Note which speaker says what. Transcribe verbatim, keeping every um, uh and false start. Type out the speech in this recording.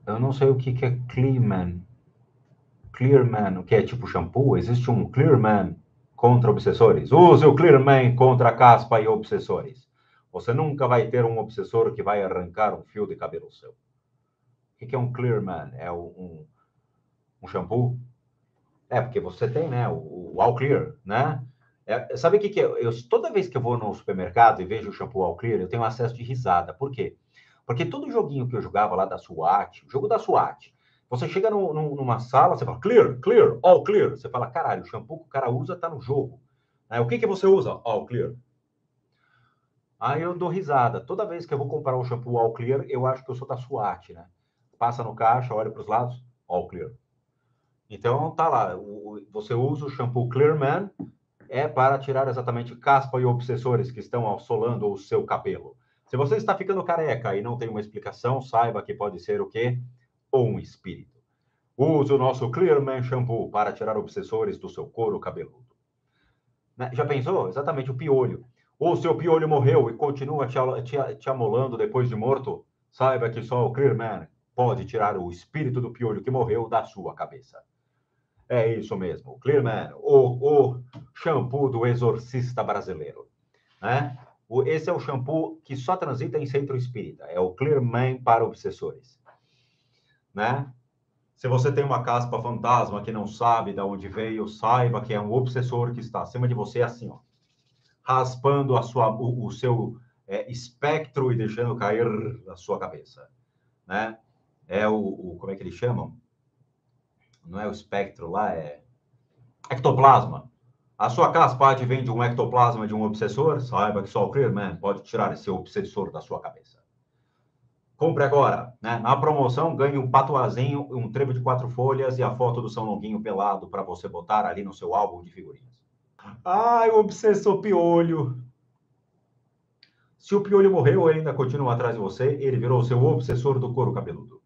Speaker 1: Eu não sei o que, que é Clearman. Clearman, o que é tipo shampoo? Existe um Clearman contra obsessores? Use o Clearman contra caspa e obsessores. Você nunca vai ter um obsessor que vai arrancar um fio de cabelo seu. O que é um Clearman? É um, um shampoo? É, porque você tem, né, o, o All Clear, né? É, sabe o que, que é? Eu, toda vez que eu vou no supermercado e vejo o shampoo All Clear, eu tenho acesso de risada. Por quê? Porque todo joguinho que eu jogava lá da SWAT, o jogo da SWAT, você chega no, no, numa sala, você fala, clear, clear, all clear. Você fala, caralho, o shampoo que o cara usa tá no jogo. Aí, o que, que você usa? All clear. Aí eu dou risada. Toda vez que eu vou comprar um shampoo all clear, eu acho que eu sou da SWAT, né? Passa no caixa, olha para os lados, all clear. Então, tá lá. O, você usa o shampoo Clearman é para tirar exatamente caspa e obsessores que estão assolando o seu cabelo. Se você está ficando careca e não tem uma explicação, saiba que pode ser o quê? Ou um espírito. Use o nosso Clearman Shampoo para tirar obsessores do seu couro cabeludo. Né? Já pensou? Exatamente o piolho. Ou seu piolho morreu e continua te, te, te amolando depois de morto, saiba que só o Clearman pode tirar o espírito do piolho que morreu da sua cabeça. É isso mesmo, Clearman, o, o shampoo do exorcista brasileiro. Né? O, esse é o shampoo que só transita em centro espírita, é o Clearman para obsessores. Né? Se você tem uma caspa fantasma que não sabe de onde veio, saiba que é um obsessor que está acima de você assim, ó, raspando a sua, o, o seu é, espectro e deixando cair na sua cabeça. Né? É o, o, como é que eles chamam? Não é o espectro lá, é ectoplasma. A sua caspa advém de um ectoplasma de um obsessor? Saiba que só o Clearman pode tirar esse obsessor da sua cabeça. Compre agora, né? Na promoção, ganhe um patuazinho, um trevo de quatro folhas e a foto do São Longuinho pelado para você botar ali no seu álbum de figurinhas. Ai, o obsessor piolho. Se o piolho morreu ou ainda continua atrás de você, ele virou seu obsessor do couro cabeludo.